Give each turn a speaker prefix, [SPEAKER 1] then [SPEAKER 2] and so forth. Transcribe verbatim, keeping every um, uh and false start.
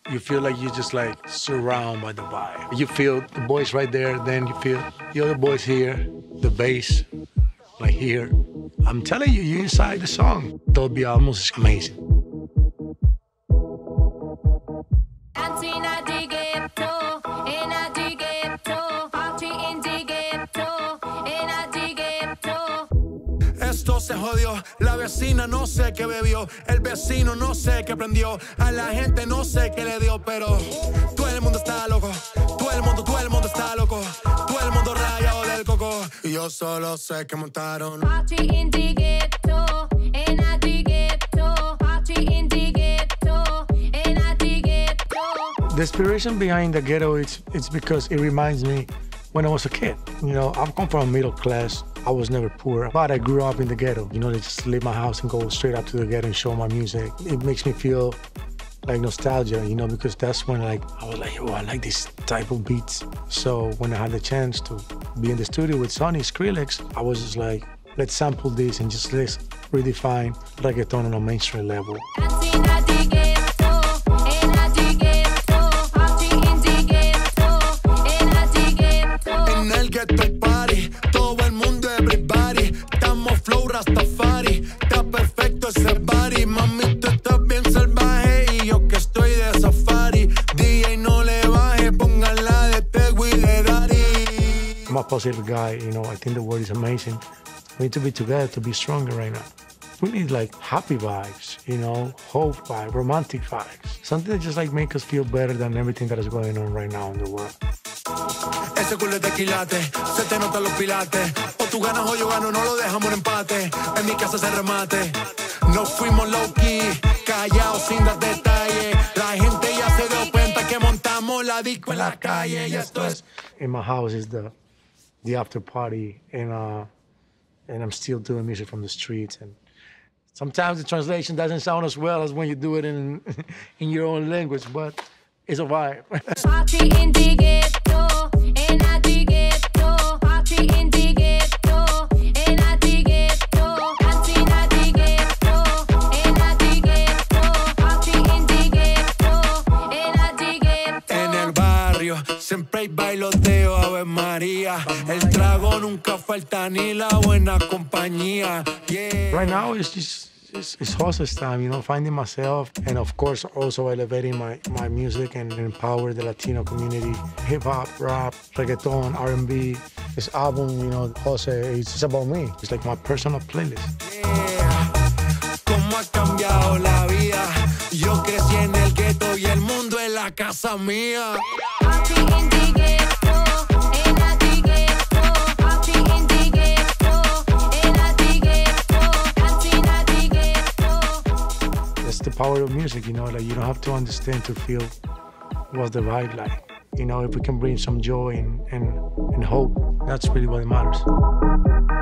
[SPEAKER 1] You feel like you're just like surrounded by the vibe. You feel the boys right there, then you feel the other boys here, the bass, like here. I'm telling you, you're inside the song. Dolby Atmos is amazing.
[SPEAKER 2] Esto se jodió, la vecina no sé qué bebió, el vecino no sé qué prendió, a la gente no sé qué le dio, pero todo el mundo está loco, todo el mundo, todo el mundo está loco, todo el mundo rayado del coco, y yo solo sé que montaron.
[SPEAKER 3] Party in the ghetto, in the ghetto, party in the ghetto, in the ghetto.
[SPEAKER 1] The inspiration behind the ghetto, it's, it's because it reminds me when I was a kid. You know, I've come from a middle class. I was never poor, but I grew up in the ghetto. You know, they just leave my house and go straight up to the ghetto and show my music. It makes me feel like nostalgia, you know, because that's when like I was like, oh, I like this type of beats. So when I had the chance to be in the studio with Sonny Skrillex, I was just like, let's sample this and just let's redefine reggaeton on a mainstream level.
[SPEAKER 2] En el ghetto party, todo el mundo everybody, estamos flow Rastafari, está perfecto ese body, mami tú estás bien salvaje y yo que estoy de safari, D J no le baje, póngala de Tego y de Daddy.
[SPEAKER 1] I'm a positive guy, you know, I think the world is amazing. We need to be together to be stronger right now. We need like happy vibes, you know, hope vibes, romantic vibes. Something that just like make us feel better than everything that is going on right now in the world.
[SPEAKER 2] Ese culo es de quilate, se te notan los pilates. O tú ganas o yo gano, no lo dejamos en empate. En mi casa se remate. Nos fuimos low key, callados sin dar detalles. La gente ya se dio cuenta que montamos la disco en la calle. Y esto es.
[SPEAKER 1] In my house is the the after party, and uh, and I'm still doing music from the streets. And sometimes the translation doesn't sound as well as when you do it in in your own language, but it's a vibe.
[SPEAKER 3] Party in the ghetto, in the ghetto, party in the ghetto, in the ghetto, dance in the ghetto, in the ghetto, party in the ghetto, in the ghetto.
[SPEAKER 2] En el barrio siempre hay bailoteo, Ave María. El trago nunca falta ni la buena compañía. Yeah.
[SPEAKER 1] Right now it's just it's, it's hustle time, you know, finding myself, and of course also elevating my my music and empower the Latino community. Hip hop, rap, reggaeton, R and B. This album, you know, Jose, it's just about me. It's like my personal playlist.
[SPEAKER 2] Yeah. Cómo ha cambiado la vida. Yo crecí en el ghetto y el mundo es la casa mía.
[SPEAKER 3] Party in the ghetto, in the ghetto, party in the ghetto, in the ghetto, dance in the ghetto.
[SPEAKER 1] That's the power of music, you know, like you don't have to understand to feel what's the vibe like. You know, if we can bring some joy and, and, and hope, that's really what matters.